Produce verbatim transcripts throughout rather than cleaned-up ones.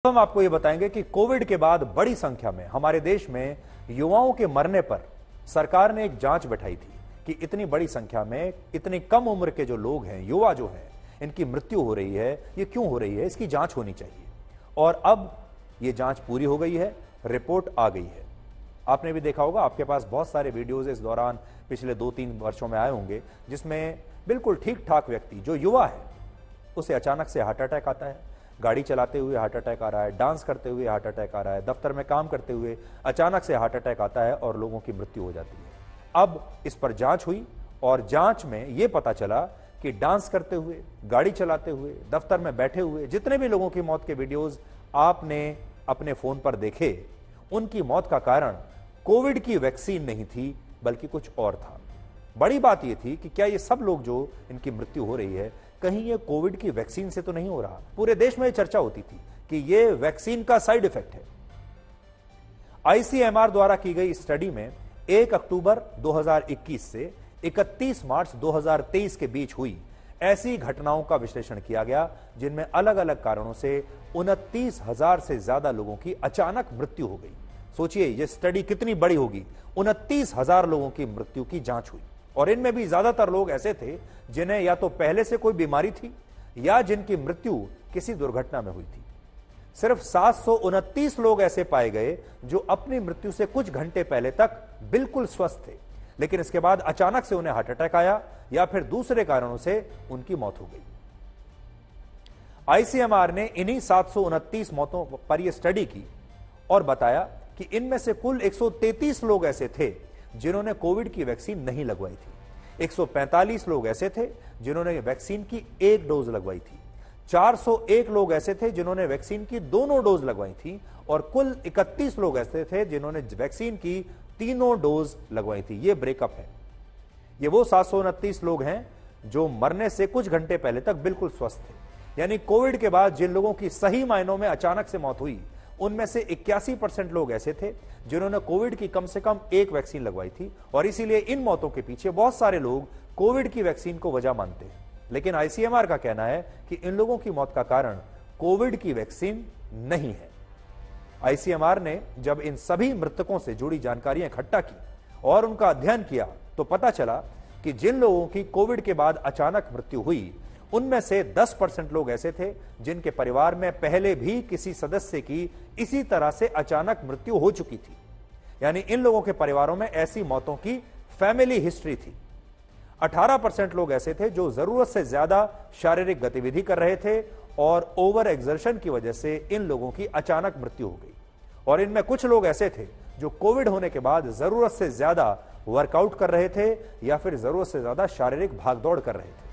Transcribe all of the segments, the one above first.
हम आपको यह बताएंगे कि कोविड के बाद बड़ी संख्या में हमारे देश में युवाओं के मरने पर सरकार ने एक जांच बैठाई थी कि इतनी बड़ी संख्या में इतनी कम उम्र के जो लोग हैं, युवा जो हैं, इनकी मृत्यु हो रही है। ये क्यों हो रही है, इसकी जांच होनी चाहिए। और अब ये जांच पूरी हो गई है, रिपोर्ट आ गई है। आपने भी देखा होगा, आपके पास बहुत सारे वीडियोज इस दौरान पिछले दो तीन वर्षों में आए होंगे जिसमें बिल्कुल ठीक ठाक व्यक्ति जो युवा है उसे अचानक से हार्ट अटैक आता है। गाड़ी चलाते हुए हार्ट अटैक आ रहा है, डांस करते हुए हार्ट अटैक आ रहा है, दफ्तर में काम करते हुए अचानक से हार्ट अटैक आता है और लोगों की मृत्यु हो जाती है। अब इस पर जांच हुई और जांच में यह पता चला कि डांस करते हुए, गाड़ी चलाते हुए, दफ्तर में बैठे हुए जितने भी लोगों की मौत के वीडियोज आपने अपने फोन पर देखे, उनकी मौत का कारण कोविड की वैक्सीन नहीं थी बल्कि कुछ और था। बड़ी बात यह थी कि क्या ये सब लोग जो इनकी मृत्यु हो रही है, कहीं ये कोविड की वैक्सीन से तो नहीं हो रहा। पूरे देश में चर्चा होती थी कि ये वैक्सीन का साइड इफेक्ट है। आईसीएमआर द्वारा की गई स्टडी में एक अक्टूबर दो हज़ार इक्कीस से इकतीस मार्च दो हज़ार तेईस के बीच हुई ऐसी घटनाओं का विश्लेषण किया गया जिनमें अलग अलग कारणों से उनतीस हजार से ज्यादा लोगों की अचानक मृत्यु हो गई। सोचिए यह स्टडी कितनी बड़ी होगी। उनतीस हजार लोगों की मृत्यु की जांच हुई और इनमें भी ज्यादातर लोग ऐसे थे जिन्हें या तो पहले से कोई बीमारी थी या जिनकी मृत्यु किसी दुर्घटना में हुई थी। सिर्फ सात सौ उनतीस लोग ऐसे पाए गए जो अपनी मृत्यु से कुछ घंटे पहले तक बिल्कुल स्वस्थ थे, लेकिन इसके बाद अचानक से उन्हें हार्ट अटैक आया या फिर दूसरे कारणों से उनकी मौत हो गई। आईसीएमआर ने इन्हीं सात सौ उनतीस मौतों पर यह स्टडी की और बताया कि इनमें से कुल एक सौ तैंतीस लोग ऐसे थे जिन्होंने कोविड की वैक्सीन नहीं लगवाई थी। एक सौ पैंतालीस लोग ऐसे थे जिन्होंने वैक्सीन की एक डोज लगवाई थी। चार सौ एक लोग ऐसे थे जिन्होंने वैक्सीन की दोनों डोज लगवाई थी और कुल इकतीस लोग ऐसे थे जिन्होंने वैक्सीन की तीनों डोज लगवाई थी। यह ब्रेकअप है। ये वो सात सौ उनतीस लोग हैं जो मरने से कुछ घंटे पहले तक बिल्कुल स्वस्थ थे। यानी कोविड के बाद जिन लोगों की सही मायनों में अचानक से मौत हुई, उनमें से इक्यासी परसेंट लोग ऐसे थे जिन्होंने कोविड की कम से कम एक वैक्सीन लगवाई थी और इसीलिए इन मौतों के पीछे बहुत सारे लोग कोविड की वैक्सीन को वजह मानते हैं। लेकिन आईसीएमआर का कहना है कि इन लोगों की मौत का कारण कोविड की वैक्सीन नहीं है। आईसीएमआर ने जब इन सभी मृतकों से जुड़ी जानकारियां इकट्ठा की और उनका अध्ययन किया तो पता चला कि जिन लोगों की कोविड के बाद अचानक मृत्यु हुई, उनमें से दस परसेंट लोग ऐसे थे जिनके परिवार में पहले भी किसी सदस्य की इसी तरह से अचानक मृत्यु हो चुकी थी। यानी इन लोगों के परिवारों में ऐसी मौतों की फैमिली हिस्ट्री थी। अठारह परसेंट लोग ऐसे थे जो जरूरत से ज्यादा शारीरिक गतिविधि कर रहे थे और ओवर एक्सर्शन की वजह से इन लोगों की अचानक मृत्यु हो गई। और इनमें कुछ लोग ऐसे थे जो कोविड होने के बाद जरूरत से ज्यादा वर्कआउट कर रहे थे या फिर जरूरत से ज्यादा शारीरिक भागदौड़ कर रहे थे।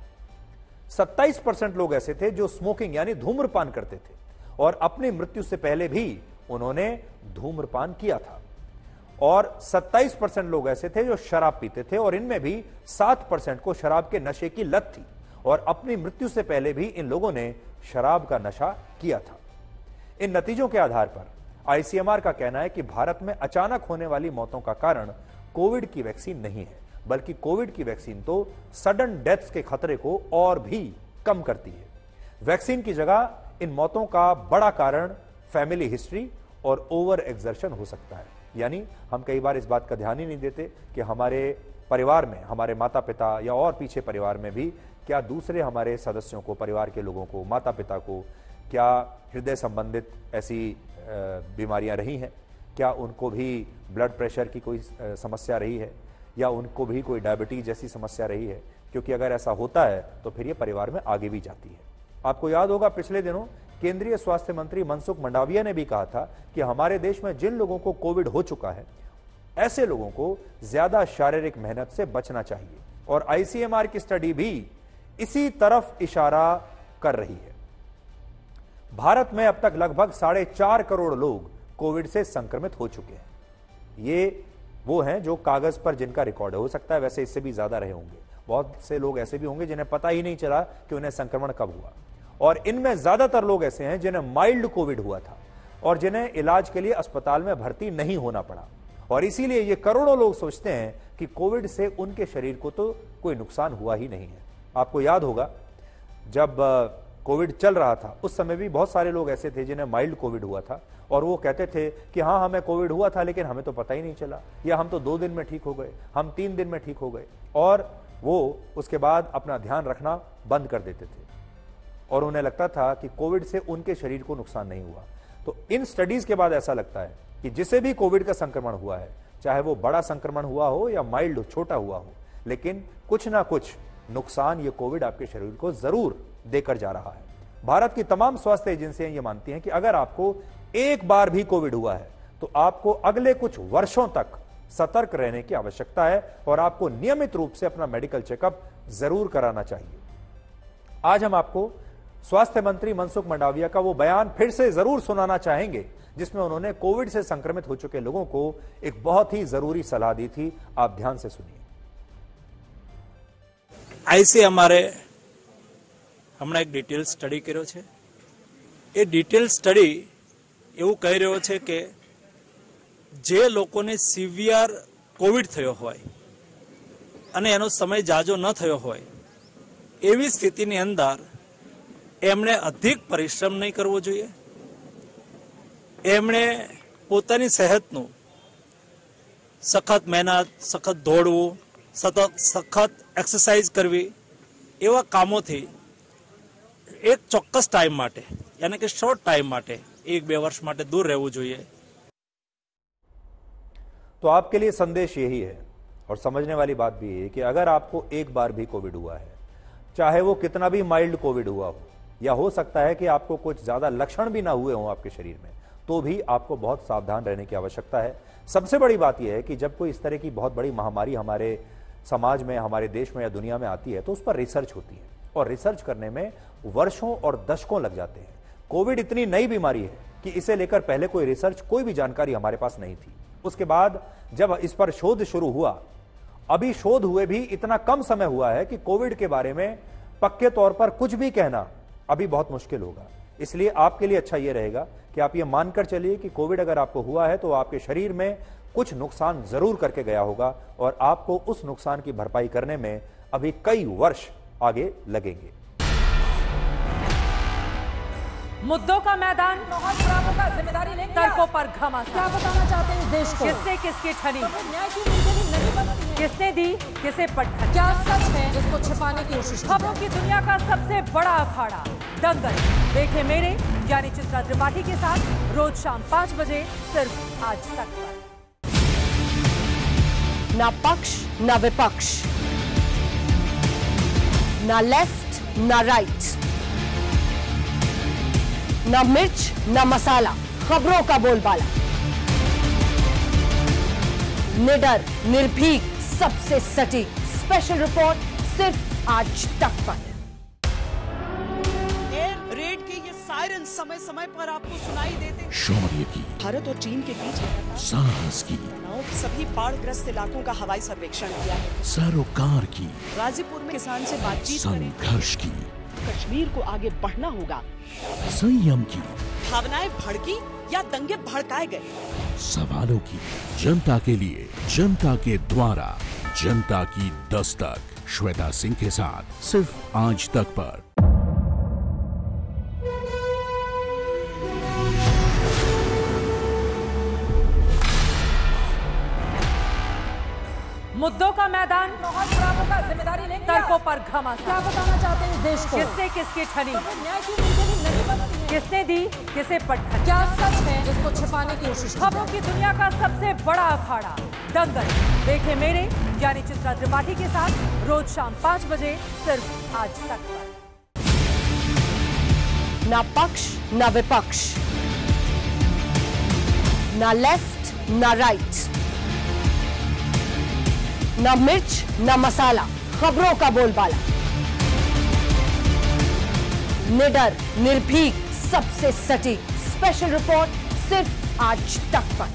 सत्ताईस परसेंट लोग ऐसे थे जो स्मोकिंग यानी धूम्रपान करते थे और अपनी मृत्यु से पहले भी उन्होंने धूम्रपान किया था। और सत्ताईस परसेंट लोग ऐसे थे जो शराब पीते थे और इनमें भी सात परसेंट को शराब के नशे की लत थी और अपनी मृत्यु से पहले भी इन लोगों ने शराब का नशा किया था। इन नतीजों के आधार पर आईसीएमआर का कहना है कि भारत में अचानक होने वाली मौतों का कारण कोविड की वैक्सीन नहीं है, बल्कि कोविड की वैक्सीन तो सडन डेथ्स के खतरे को और भी कम करती है। वैक्सीन की जगह इन मौतों का बड़ा कारण फैमिली हिस्ट्री और ओवर एक्सर्शन हो सकता है। यानी हम कई बार इस बात का ध्यान ही नहीं देते कि हमारे परिवार में, हमारे माता पिता या और पीछे परिवार में भी क्या दूसरे हमारे सदस्यों को, परिवार के लोगों को, माता पिता को क्या हृदय संबंधित ऐसी बीमारियां रही हैं, क्या उनको भी ब्लड प्रेशर की कोई समस्या रही है या उनको भी कोई डायबिटीज जैसी समस्या रही है। क्योंकि अगर ऐसा होता है तो फिर ये परिवार में आगे भी जाती है। आपको याद होगा पिछले दिनों केंद्रीय स्वास्थ्य मंत्री मनसुख मंडाविया ने भी कहा था कि हमारे देश में जिन लोगों को कोविड हो चुका है, ऐसे लोगों को ज्यादा शारीरिक मेहनत से बचना चाहिए। और आईसीएमआर की स्टडी भी इसी तरफ इशारा कर रही है। भारत में अब तक लगभग साढ़े चार करोड़ लोग कोविड से संक्रमित हो चुके हैं। ये वो हैं जो कागज पर जिनका रिकॉर्ड है, हो सकता है वैसे इससे भी ज्यादा रहे होंगे। बहुत से लोग ऐसे भी होंगे जिन्हें पता ही नहीं चला कि उन्हें संक्रमण कब हुआ। और इनमें ज्यादातर लोग ऐसे हैं जिन्हें माइल्ड कोविड हुआ था और जिन्हें इलाज के लिए अस्पताल में भर्ती नहीं होना पड़ा। और इसीलिए ये करोड़ों लोग सोचते हैं कि कोविड से उनके शरीर को तो कोई नुकसान हुआ ही नहीं है। आपको याद होगा जब कोविड चल रहा था उस समय भी बहुत सारे लोग ऐसे थे जिन्हें माइल्ड कोविड हुआ था और वो कहते थे कि हाँ हमें कोविड हुआ था लेकिन हमें तो पता ही नहीं चला, या हम तो दो दिन में ठीक हो गए, हम तीन दिन में ठीक हो गए, और वो उसके बाद अपना ध्यान रखना बंद कर देते थे और उन्हें लगता था कि कोविड से उनके शरीर को नुकसान नहीं हुआ। तो इन स्टडीज के बाद ऐसा लगता है कि जिसे भी कोविड का संक्रमण हुआ है, चाहे वो बड़ा संक्रमण हुआ हो या माइल्ड हो, छोटा हुआ हो, लेकिन कुछ ना कुछ नुकसान ये कोविड आपके शरीर को जरूर देकर जा रहा है। भारत की तमाम स्वास्थ्य एजेंसियां ये मानती हैं कि अगर आपको एक बार भी कोविड हुआ है तो आपको अगले कुछ वर्षों तक सतर्क रहने की आवश्यकता है और आपको नियमित रूप से अपना मेडिकल चेकअप जरूर कराना चाहिए। आज हम आपको स्वास्थ्य मंत्री मनसुख मंडाविया का वो बयान फिर से जरूर सुनाना चाहेंगे जिसमें उन्होंने कोविड से संक्रमित हो चुके लोगों को एक बहुत ही जरूरी सलाह दी थी। आप ध्यान से सुनिए। ऐसे हमारे हमने एक डिटेल स्टडी કર્યો છે। એ डिटेल स्टडी એવું કહી રહ્યો છે કે જે લોકોને સિવિયર કોવિડ થયો હોય અને એનો સમય જાજો ન થયો હોય એવી સ્થિતિની અંદર એમણે અધિક પરિશ્રમ નહીં કરવો જોઈએ। એમણે પોતાની સેહતનું સખત મહેનત, સખત દોડવું, સતત સખત એક્સરસાઇઝ કરવી એવા કામોથી एक ચોક્કસ टाइम માટે यानी कि शॉर्ट टाइम માટે एक बे वर्ष માટે दूर रहવું જોઈએ। तो आपके लिए संदेश यही है और समझने वाली बात भी है कि अगर आपको एक बार भी कोविड हुआ है, चाहे वो कितना भी माइल्ड कोविड हुआ हो, या हो सकता है कि आपको कुछ ज्यादा लक्षण भी ना हुए हों आपके शरीर में, तो भी आपको बहुत सावधान रहने की आवश्यकता है। सबसे बड़ी बात यह है कि जब कोई इस तरह की बहुत बड़ी महामारी हमारे समाज में, हमारे देश में या दुनिया में आती है तो उस पर रिसर्च होती है और रिसर्च करने में वर्षों और दशकों लग जाते हैं। कोविड इतनी नई बीमारी है कि इसे लेकर पहले कोई रिसर्च, कोई भी जानकारी हमारे पास नहीं थी। उसके बाद जब इस पर शोध शुरू हुआ, अभी शोध हुए भी इतना कम समय हुआ है कि कोविड के बारे में पक्के तौर पर कुछ भी कहना अभी बहुत मुश्किल होगा। इसलिए आपके लिए अच्छा यह रहेगा कि आप ये मानकर चलिए कि कोविड अगर आपको हुआ है तो आपके शरीर में कुछ नुकसान जरूर करके गया होगा और आपको उस नुकसान की भरपाई करने में अभी कई वर्ष आगे लगेंगे। मुद्दों का मैदान, बहुत खराबों का जिम्मेदारी लेंगे, तर्कों पर घमासान। क्या बताना चाहते हैं इस देश को? किससे किसकी ठनी, तो न्याय की नीति नहीं बनती है। किसने दी किसे पटखनी, क्या सच है जिसको छिपाने की कोशिश? खबरों की दुनिया का सबसे बड़ा अखाड़ा दंगल देखे मेरे यानी चित्रा त्रिपाठी के साथ रोज शाम पांच बजे सिर्फ आज तक पर। ना पक्ष ना विपक्ष, ना लेफ्ट ना राइट, ना मिर्च ना मसाला, खबरों का बोलबाला, निडर निर्भीक सबसे सटीक स्पेशल रिपोर्ट सिर्फ आज तक पर। एयर रेड के ये सायरन समय समय पर आपको सुनाई देते। शौर्य की, भारत और चीन के बीच साहस की, सभी बाढ़ग्रस्त इलाकों का हवाई सर्वेक्षण किया है। सरोकार की, गाजीपुर में किसान से बातचीत करें। संघर्ष की, कश्मीर को आगे बढ़ना होगा। संयम की, भावनाएं भड़की या दंगे भड़काए गए, सवालों की, जनता के लिए, जनता के द्वारा, जनता की दस्तक। श्वेता सिंह के साथ सिर्फ आज तक पर। मुद्दों का मैदान, बहुत खराबों का जिम्मेदारी लेंगे, तर्कों पर घमासान। क्या बताना चाहते हैं इस देश को? किससे किसकी ठनी, तो न्याय की नीति नहीं बनती है। किसने दी किसे पटखनी, क्या सच है जिसको छिपाने की कोशिश? खबरों की दुनिया का सबसे बड़ा अखाड़ा दंगल देखे मेरे यानी चित्रा त्रिपाठी के साथ रोज शाम पांच बजे सिर्फ आज तक पर। ना पक्ष ना विपक्ष, ना लेफ्ट ना राइट, ना मिर्च ना मसाला, खबरों का बोलबाला, निडर निर्भीक सबसे सटीक स्पेशल रिपोर्ट सिर्फ आज तक पर।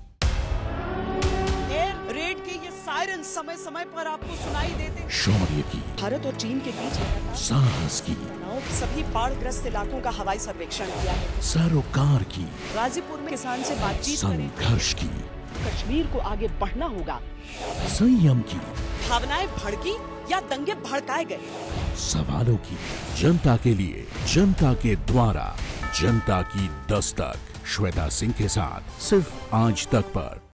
एयर रेड के ये सायरन समय समय पर आपको सुनाई देते। शौर्य की, भारत और चीन के बीच साहस की, सभी बाढ़ग्रस्त इलाकों का हवाई सर्वेक्षण किया है। सरोकार की, गाजीपुर में किसान से बातचीत करें। संघर्ष की, कश्मीर को आगे बढ़ना होगा। संयम की, भावनाएं भड़की या दंगे भड़काए गए? सवालों की जनता के लिए, जनता के द्वारा, जनता की दस्तक। श्वेता सिंह के साथ सिर्फ आज तक पर।